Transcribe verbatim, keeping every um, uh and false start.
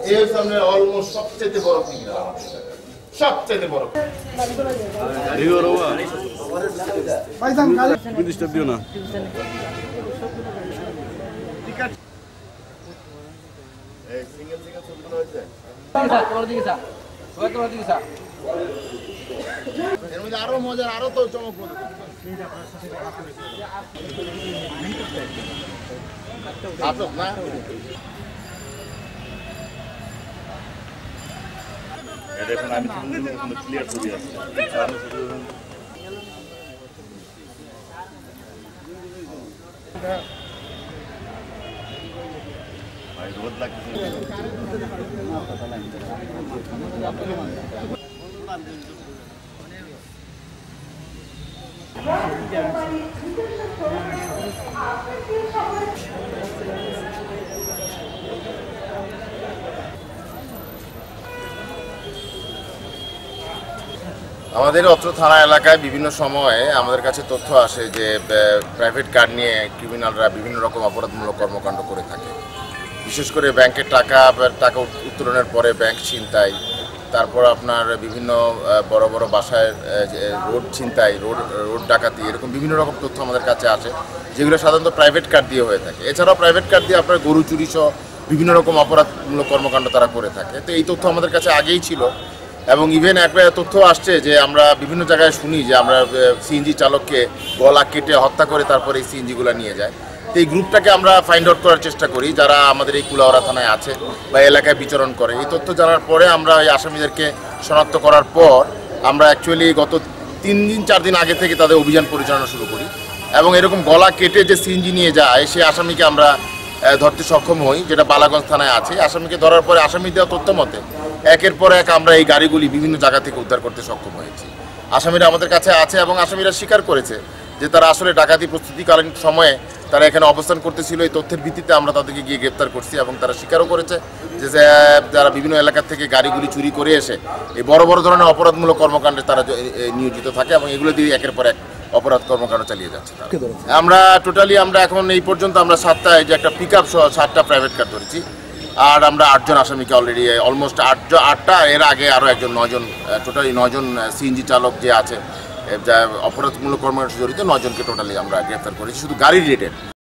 এর সামনে অলমোস্ট সবচেয়ে বড় ফিঙ্গার সবচেয়ে বড় ডিস্টার্ব দিও না। এই সিঙ্গেল সিঙ্গেল ছবিগুলো হয়েছে এর মধ্যে আরো মজার আরো তো চমক আটক না দেখুন আমি ক্লিয়ার ছবি আছে ভাই রোদ লাগছে আমাদের অত্র থানা এলাকায় বিভিন্ন সময়ে আমাদের কাছে তথ্য আসে যে প্রাইভেট কার নিয়ে ক্রিমিনালরা বিভিন্ন রকম অপরাধমূলক কর্মকাণ্ড করে থাকে। বিশেষ করে ব্যাংকের টাকা টাকা উত্তোলনের পরে ব্যাংক ছিনতাই, তারপর আপনার বিভিন্ন বড় বড় বাসায় রোড ছিনতাই, রোড রোড ডাকাতি, এরকম বিভিন্ন রকম তথ্য আমাদের কাছে আসে যেগুলো সাধারণত প্রাইভেট কার দিয়ে হয়ে থাকে। এছাড়াও প্রাইভেট কার দিয়ে আপনার গরু চুরি সহ বিভিন্ন রকম অপরাধমূলক কর্মকাণ্ড তারা করে থাকে। তো এই তথ্য আমাদের কাছে আগেই ছিল এবং ইভেন একটা তথ্য আসছে যে আমরা বিভিন্ন জায়গায় শুনি যে আমরা সিএনজি চালককে গলা কেটে হত্যা করে তারপরে এই সিএনজিগুলো নিয়ে যায়। তো এই গ্রুপটাকে আমরা ফাইন্ড আউট করার চেষ্টা করি যারা আমাদের এই কুলাউড়া থানায় আছে বা এলাকায় বিচরণ করে। এই তথ্য জানার পরে আমরা এই আসামিদেরকে শনাক্ত করার পর আমরা অ্যাকচুয়ালি গত তিন দিন চার দিন আগে থেকে তাদের অভিযান পরিচালনা শুরু করি এবং এরকম গলা কেটে যে সিএনজি নিয়ে যায় সেই আসামিকে আমরা ধরতে সক্ষম হই, যেটা বালাগঞ্জ থানায় আছে। আসামিকে ধরার পরে আসামি দেওয়া তথ্য মতে একের পর এক আমরা এই গাড়িগুলি বিভিন্ন জায়গা থেকে উদ্ধার করতে সক্ষম হয়েছি। আসামিরা আমাদের কাছে আছে এবং আসামিরা স্বীকার করেছে যে তারা আসলে ডাকাতি প্রস্তুতিকালীন সময়ে তারা এখানে অবস্থান করতেছিল। এই তথ্যের ভিত্তিতে আমরা তাদেরকে গিয়ে গ্রেপ্তার করছি এবং তারা স্বীকারও করেছে যে যারা বিভিন্ন এলাকা থেকে গাড়িগুলি চুরি করে এসে এই বড় বড় ধরনের অপরাধমূলক কর্মকাণ্ডে তারা নিয়োজিত থাকে এবং এগুলো দিয়ে একের পর এক অপরাধ কর্মকাণ্ড চালিয়ে যাচ্ছে। আমরা টোটালি আমরা এখন এই পর্যন্ত আমরা সাতটায় যে একটা পিক আপ সহ সাতটা প্রাইভেট কার ধরেছি আর আমরা আটজন আসামিকে অলরেডি অলমোস্ট আটজন আটটা এর আগে আরও একজন নয়জন টোটালি নয়জন সিএনজি চালক যে আছে অপরাধমূলক কর্মকাণ্ডে জড়িত নয়জনকে টোটালি আমরা গ্রেপ্তার করেছি শুধু গাড়ি রিলেটেড।